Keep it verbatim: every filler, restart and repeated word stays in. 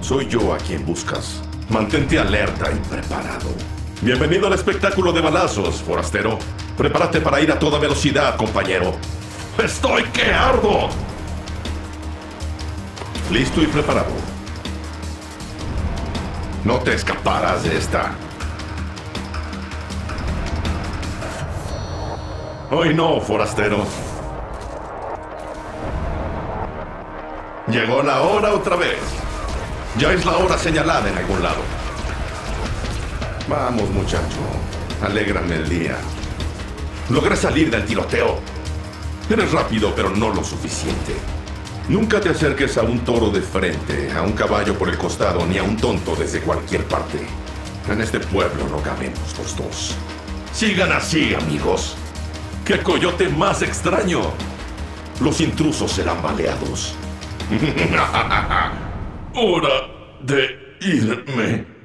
Soy yo a quien buscas. Mantente alerta y preparado. Bienvenido al espectáculo de balazos, forastero. Prepárate para ir a toda velocidad, compañero. ¡Estoy que ardo! Listo y preparado. No te escaparás de esta. Hoy no, forastero. Llegó la hora otra vez. Ya es la hora señalada en algún lado. Vamos, muchacho. Alégrame el día. Logré salir del tiroteo. Eres rápido, pero no lo suficiente. Nunca te acerques a un toro de frente, a un caballo por el costado, ni a un tonto desde cualquier parte. En este pueblo no cabemos los dos. Sigan así, amigos. ¡Qué coyote más extraño! Los intrusos serán baleados. ¡Hora de irme!